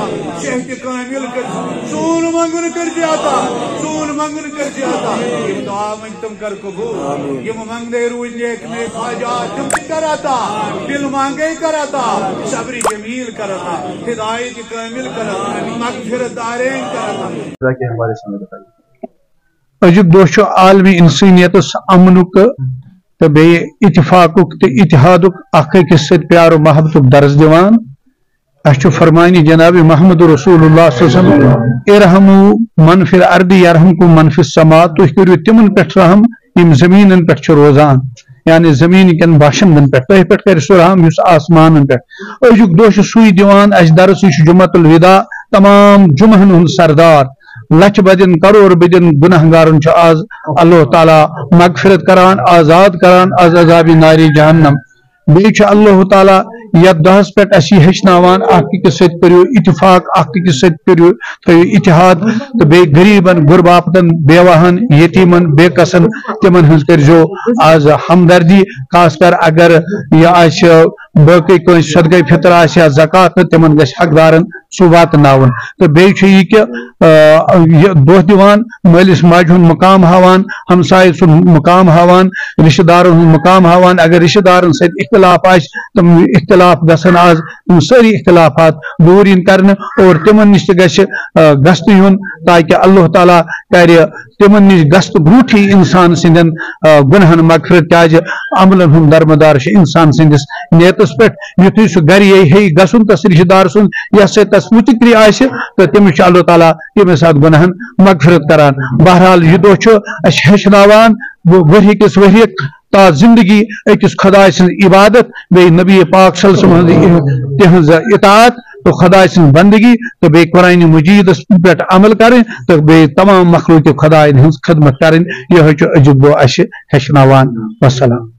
شہد کامل کر سون منگن کر جاتا سون منگن کر جاتا یم دعا من تم کر قبول یم منگنے روز نیک نیک حاجات تم کراتا دل مانگے کراتا صبر جمیل کراتا ہدایت کامل کراتا مغفرت دارین کراتا کے حوالے سے بتائیے اجک دہ عالمی انسانیت امنک تو بی اتفاق تو اتحاد اخ أکس ست پیار و محبت درس دیوان اچھو فرمانی جناب محمد رسول اللہ صلی اللہ علیہ وسلم ارحمو من فی الارض یرحمکم من فی السماء تُہۍ کٔرِو تمن پٮ۪ٹھ رحم یم زمینن پٮ۪ٹھ چھِ روزان یعنی زمین کن باشندن پہ تہ پہ کر سہ رحم اس آسمان پہ أزیُک دۄہ چھُ سُے دِوان اَسہِ درس یہِ چھُ جمعۃ الوداع تمام جمعن ہُنٛد سردار لچھ بدین کروڑ بدین گناہ گارن آز اللہ تعالیٰ مغفرت کران آزاد کران از عذاب ناری جہنم بیچ اللہ تعالیٰ یتھ دہس پہ اسی ہچناوان اخ أکس ست کٔرِو اتفاق اخ أکس ست کٔرِو تھٲیِو اتحاد تو بے غریبن غرباپتن بیواہن یتیمن بے کسن تمن ہنز کرزو آز ہمدردی خاص کر اگر یہ آسہِ باقی کٲنٛسہِ صدقہ فطر آسہِ یا زکات تمن گژھِ حقدارن سُہ واتناوُن تو بیٚیہِ چھُ یہِ کہِ یہِ دۄہ دِوان مٲلِس ماجہِ ہُنٛد مقام ہاوان ہمسایہِ سُنٛد مقام ہاوان رشتہٕ دارن ہُنٛد مقام ہاوان اگر رشتہٕ دارن سۭتۍ اختلاف آسہِ تم اختلاف گژھن آز تم سٲری اختلافات دوٗر یِن کرنہٕ اور تمن نِش تہِ گژھِ گژھنہٕ یُن تاکہِ اللہ تعالیٰ کرِ تمن نِش گژھنہٕ برونٛٹھٕے انسان سٕنٛدٮ۪ن گُناہن مغفرت کیازِ عملن ہُنٛد درمدار چھُ انسان سٕنٛدِس نیتس پٮ۪ٹھ یُتھُے سُہ گرِ ہیٚیہِ گژھُن تس رشتہٕ دار سُنٛد یتھ سۭتۍ تس فِکرِ آسہِ تہٕ تٔمِس چھُ اللہ تعالیٰ تمے ساتہٕ گُناہن مغفرت کران بہرحال یہِ دۄہ چھُ اَسہِ ہیٚچھناوان ؤری کِس ؤریہِ تا زندگی أکِس خداے سٕنٛز عبادت بیٚیہِ نبی پاک صلی اللہ علیہ وسلم تہنٛز اطاعت تو خداے سٕنٛز بندگی تو بیٚیہِ قرآنِ مجیدس پٮ۪ٹھ عمل کرٕنۍ تو بیٚیہِ تمام مخلوق خداین ہٕنٛز خدمت کرٕنۍ یِہوے چھُ أزیُک دۄہ اَسہِ ہیٚچھناوان وسلام